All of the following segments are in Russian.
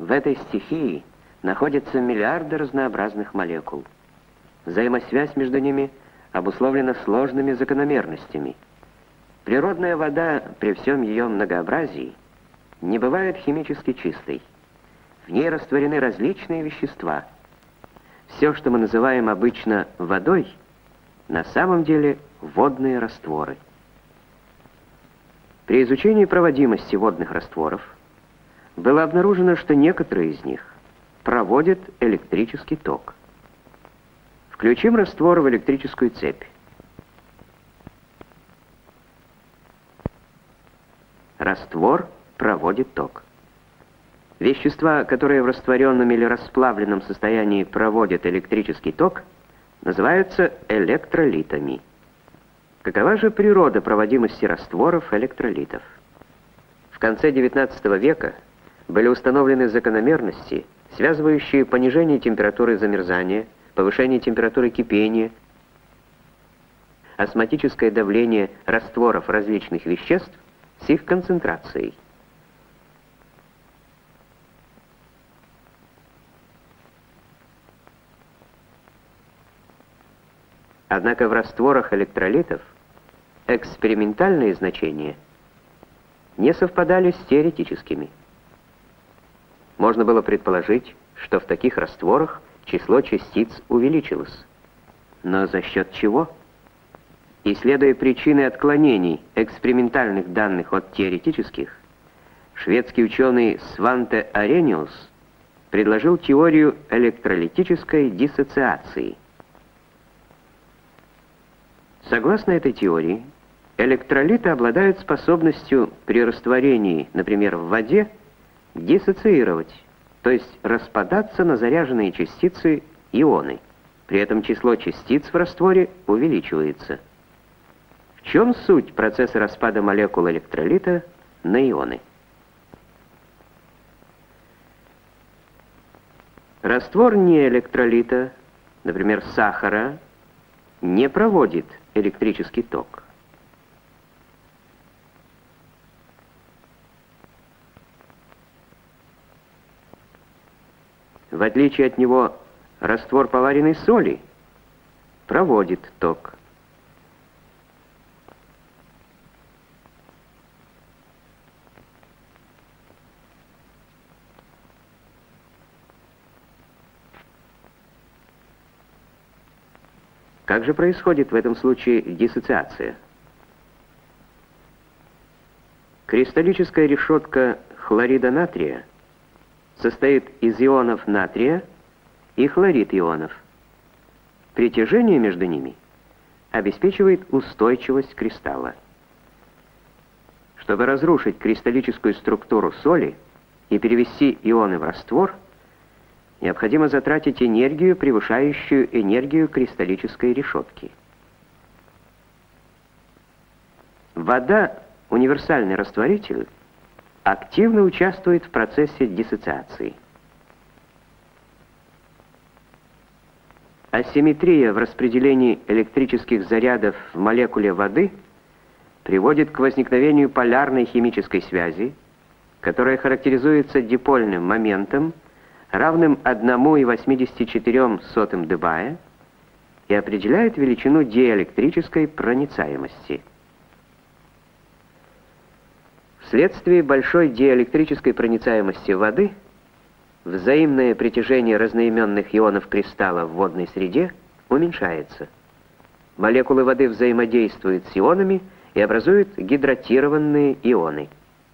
В этой стихии находятся миллиарды разнообразных молекул. Взаимосвязь между ними обусловлена сложными закономерностями. Природная вода при всем ее многообразии не бывает химически чистой. В ней растворены различные вещества. Все, что мы называем обычно водой, на самом деле водные растворы. При изучении проводимости водных растворов было обнаружено, что некоторые из них проводят электрический ток. Включим раствор в электрическую цепь. Раствор проводит ток. Вещества, которые в растворенном или расплавленном состоянии проводят электрический ток, называются электролитами. Какова же природа проводимости растворов электролитов? В конце XIX века были установлены закономерности, связывающие понижение температуры замерзания, повышение температуры кипения, осмотическое давление растворов различных веществ с их концентрацией. Однако в растворах электролитов экспериментальные значения не совпадали с теоретическими. Можно было предположить, что в таких растворах число частиц увеличилось. Но за счет чего? Исследуя причины отклонений экспериментальных данных от теоретических, шведский ученый Сванте Арениус предложил теорию электролитической диссоциации. Согласно этой теории, электролиты обладают способностью при растворении, например, в воде, диссоциировать, то есть распадаться на заряженные частицы ионы. При этом число частиц в растворе увеличивается. В чем суть процесса распада молекул электролита на ионы? Раствор неэлектролита, например, сахара, не проводит электрический ток. В отличие от него, раствор поваренной соли проводит ток. Как же происходит в этом случае диссоциация? Кристаллическая решетка хлорида натрия состоит из ионов натрия и хлорид ионов. Притяжение между ними обеспечивает устойчивость кристалла. Чтобы разрушить кристаллическую структуру соли и перевести ионы в раствор, необходимо затратить энергию, превышающую энергию кристаллической решетки. Вода, универсальный растворитель, активно участвует в процессе диссоциации. Асимметрия в распределении электрических зарядов в молекуле воды приводит к возникновению полярной химической связи, которая характеризуется дипольным моментом, равным 1,84 дБ и определяет величину диэлектрической проницаемости. Вследствие большой диэлектрической проницаемости воды взаимное притяжение разноименных ионов кристалла в водной среде уменьшается. Молекулы воды взаимодействуют с ионами и образуют гидратированные ионы.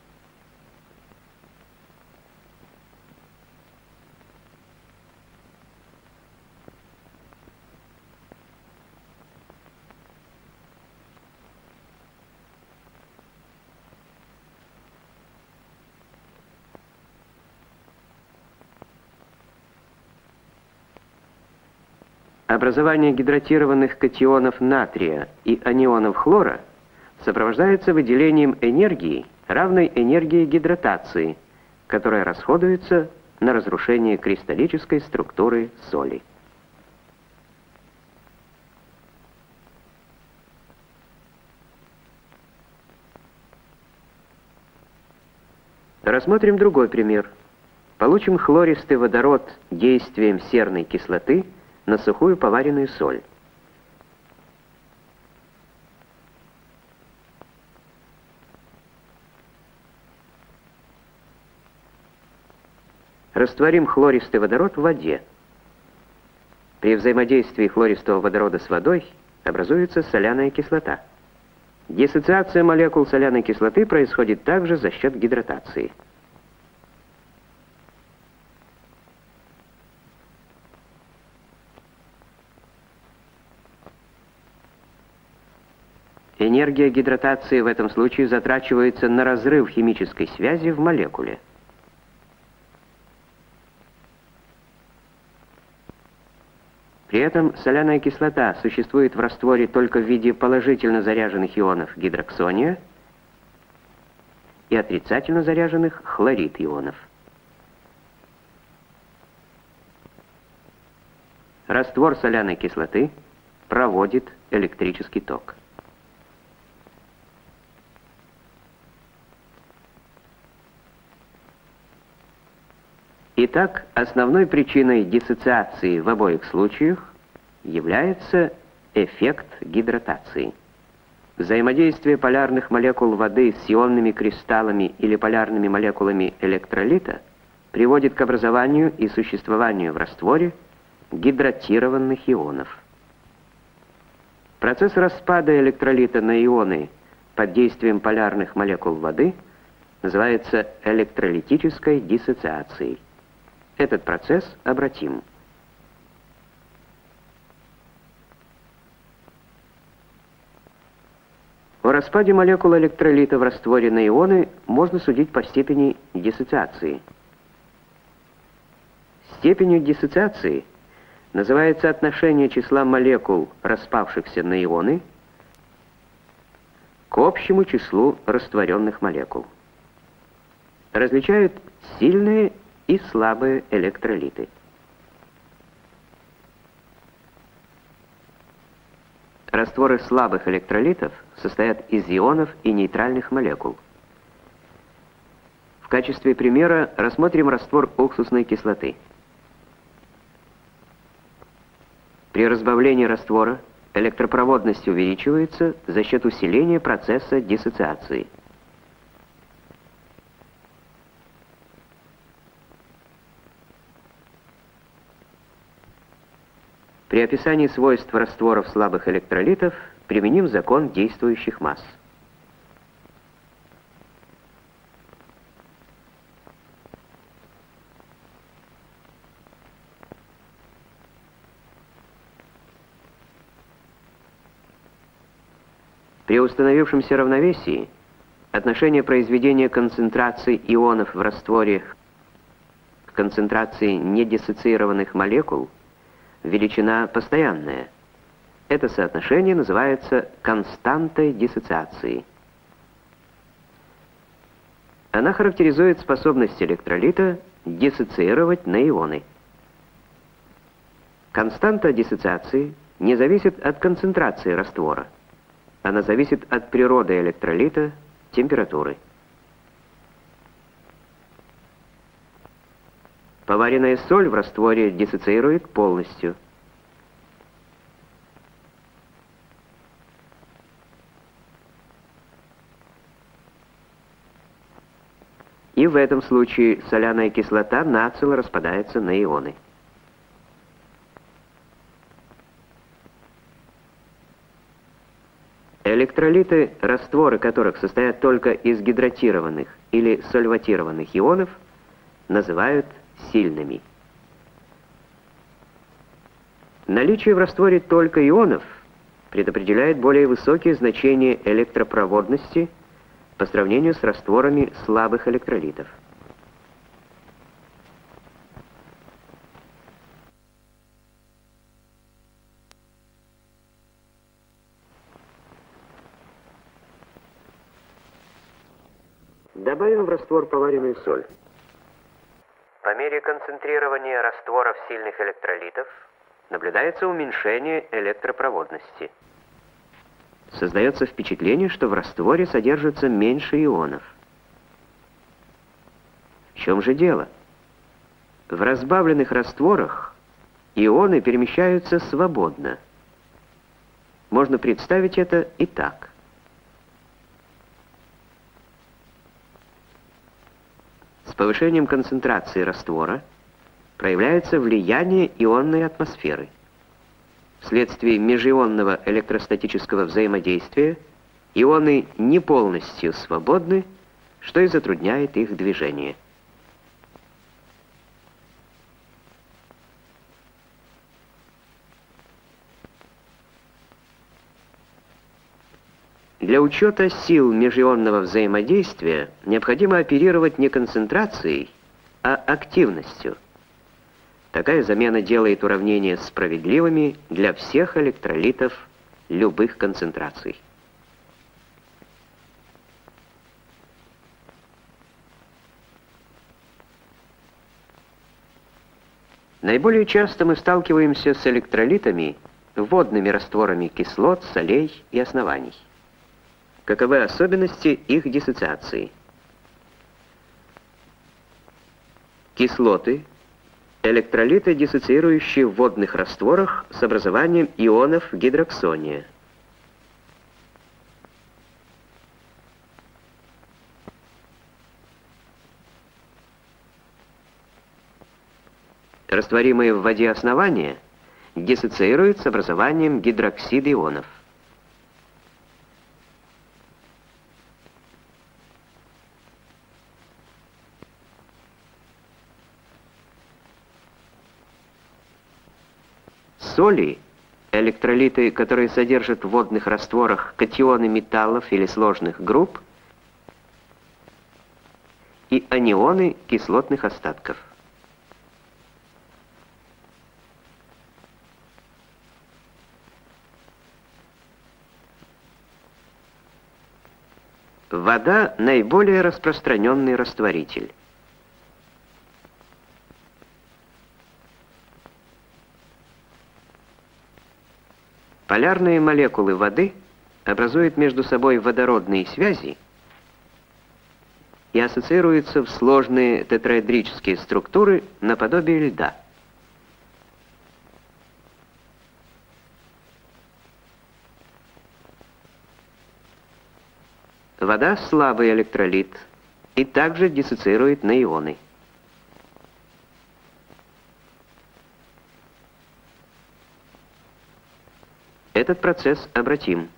Образование гидратированных катионов натрия и анионов хлора сопровождается выделением энергии, равной энергии гидратации, которая расходуется на разрушение кристаллической структуры соли. Рассмотрим другой пример. получим хлористый водород действием серной кислоты на сухую поваренную соль. Растворим хлористый водород в воде. При взаимодействии хлористого водорода с водой образуется соляная кислота. Диссоциация молекул соляной кислоты происходит также за счет гидратации. Энергия гидратации в этом случае затрачивается на разрыв химической связи в молекуле. При этом соляная кислота существует в растворе только в виде положительно заряженных ионов гидроксония и отрицательно заряженных хлорид ионов. Раствор соляной кислоты проводит электрический ток. Итак, основной причиной диссоциации в обоих случаях является эффект гидратации. Взаимодействие полярных молекул воды с ионными кристаллами или полярными молекулами электролита приводит к образованию и существованию в растворе гидратированных ионов. Процесс распада электролита на ионы под действием полярных молекул воды называется электролитической диссоциацией. Этот процесс обратим. О распаде молекул электролита в растворе на ионы можно судить по степени диссоциации. Степенью диссоциации называется отношение числа молекул, распавшихся на ионы, к общему числу растворенных молекул. Различают сильные и слабые электролиты. Растворы слабых электролитов состоят из ионов и нейтральных молекул. В качестве примера рассмотрим раствор уксусной кислоты. При разбавлении раствора электропроводность увеличивается за счет усиления процесса диссоциации. При описании свойств растворов слабых электролитов применим закон действующих масс. При установившемся равновесии отношение произведения концентрации ионов в растворе к концентрации недиссоциированных молекул величина постоянная. Это соотношение называется константой диссоциации. Она характеризует способность электролита диссоциировать на ионы. Константа диссоциации не зависит от концентрации раствора. Она зависит от природы электролита, температуры. Поваренная соль в растворе диссоциирует полностью. И в этом случае соляная кислота нацело распадается на ионы. Электролиты, растворы которых состоят только из гидратированных или сольватированных ионов, называют сильными. Наличие в растворе только ионов предопределяет более высокие значения электропроводности по сравнению с растворами слабых электролитов. Добавим в раствор поваренную соль. По мере концентрирования растворов сильных электролитов наблюдается уменьшение электропроводности. Создается впечатление, что в растворе содержится меньше ионов. В чем же дело? В разбавленных растворах ионы перемещаются свободно. Можно представить это и так. С повышением концентрации раствора проявляется влияние ионной атмосферы. Вследствие межионного электростатического взаимодействия ионы не полностью свободны, что и затрудняет их движение. Для учета сил межионного взаимодействия необходимо оперировать не концентрацией, а активностью. Такая замена делает уравнения справедливыми для всех электролитов любых концентраций. Наиболее часто мы сталкиваемся с электролитами, водными растворами кислот, солей и оснований. Каковы особенности их диссоциации? Кислоты — электролиты, диссоциирующие в водных растворах с образованием ионов гидроксония. Растворимые в воде основания диссоциируют с образованием гидроксида ионов. Соли — электролиты, которые содержат в водных растворах катионы металлов или сложных групп, и анионы кислотных остатков. Вода — наиболее распространенный растворитель. Полярные молекулы воды образуют между собой водородные связи и ассоциируются в сложные тетраэдрические структуры наподобие льда. Вода — слабый электролит и также диссоциирует на ионы. Этот процесс обратим.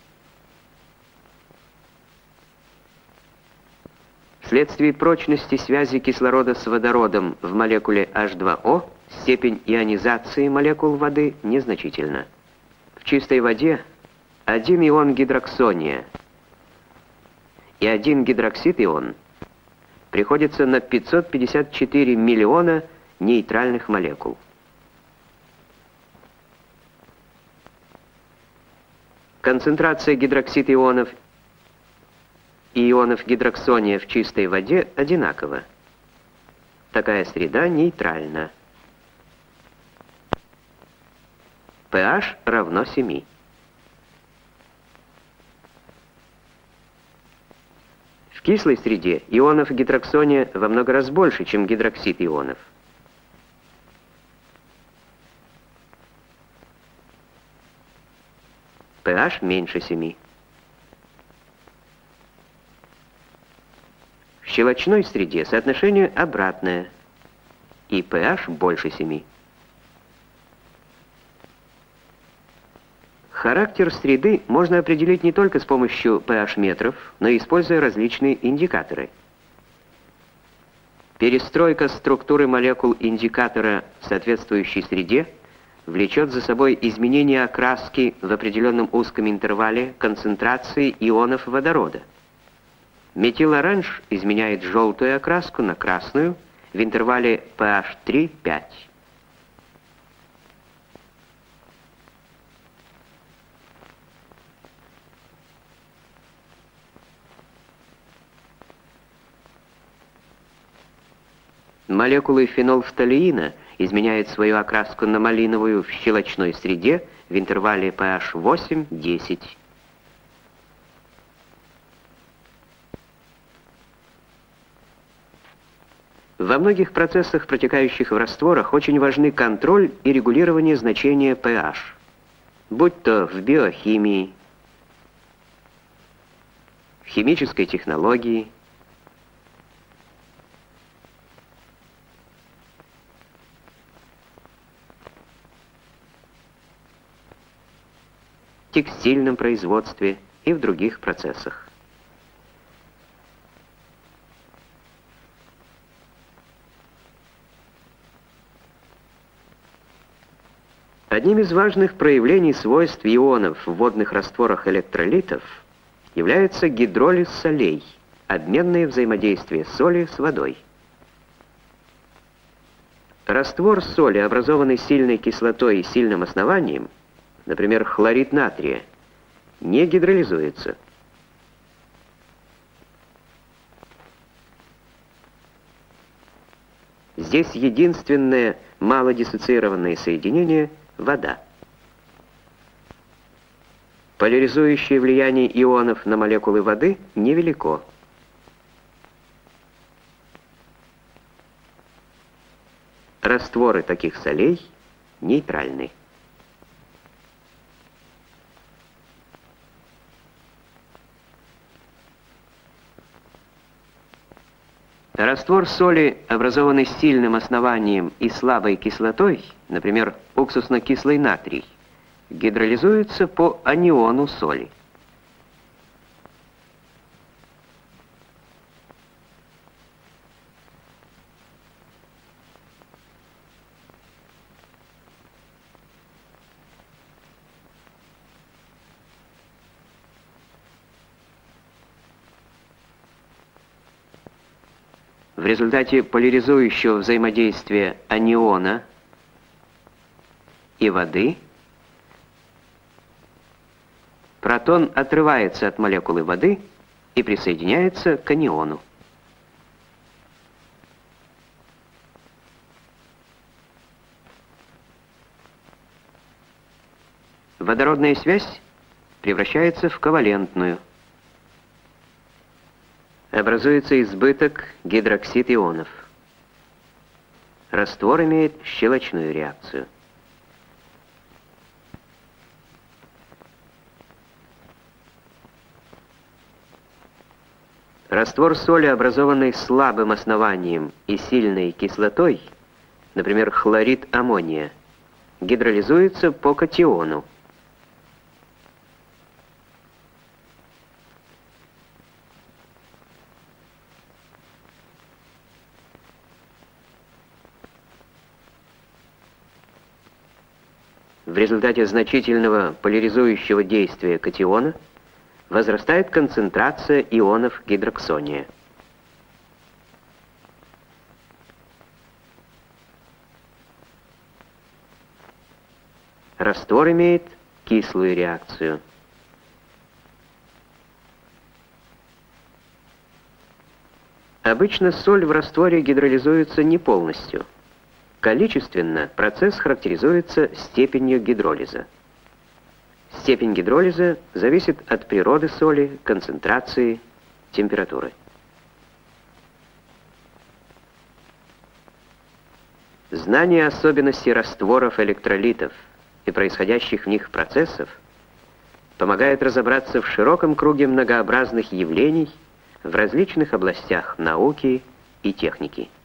Вследствие прочности связи кислорода с водородом в молекуле H2O степень ионизации молекул воды незначительна. В чистой воде один ион гидроксония и один гидроксид-ион приходится на 554 миллиона нейтральных молекул. Концентрация гидроксид-ионов и ионов гидроксония в чистой воде одинакова. Такая среда нейтральна. pH равно 7. В кислой среде ионов гидроксония во много раз больше, чем гидроксид-ионов. pH меньше 7. В щелочной среде соотношение обратное, и pH больше 7. Характер среды можно определить не только с помощью pH-метров, но и используя различные индикаторы. Перестройка структуры молекул индикатора в соответствующей среде влечет за собой изменение окраски в определенном узком интервале концентрации ионов водорода. Метил-оранж изменяет желтую окраску на красную в интервале pH 3-5. Молекулы фенолфталеина изменяют свою окраску на малиновую в щелочной среде в интервале pH 8-10. Во многих процессах, протекающих в растворах, очень важны контроль и регулирование значения pH, будь то в биохимии, в химической технологии, текстильном производстве и в других процессах. Одним из важных проявлений свойств ионов в водных растворах электролитов является гидролиз солей, обменное взаимодействие соли с водой. Раствор соли, образованный сильной кислотой и сильным основанием, например, хлорид натрия, не гидролизуется. Здесь единственное малодиссоциированное соединение — вода. Поляризующее влияние ионов на молекулы воды невелико. Растворы таких солей нейтральны. Раствор соли, образованный сильным основанием и слабой кислотой, например, уксусно-кислый натрий, гидролизуется по аниону соли. В результате поляризующего взаимодействия аниона и воды протон отрывается от молекулы воды и присоединяется к аниону. Водородная связь превращается в ковалентную. Образуется избыток гидроксид ионов. Раствор имеет щелочную реакцию. Раствор соли, образованный слабым основанием и сильной кислотой, например, хлорид аммония, гидролизуется по катиону. В результате значительного поляризующего действия катиона возрастает концентрация ионов гидроксония. Раствор имеет кислую реакцию. Обычно соль в растворе гидролизуется не полностью. Количественно процесс характеризуется степенью гидролиза. Степень гидролиза зависит от природы соли, концентрации, температуры. Знание особенностей растворов электролитов и происходящих в них процессов помогает разобраться в широком круге многообразных явлений в различных областях науки и техники.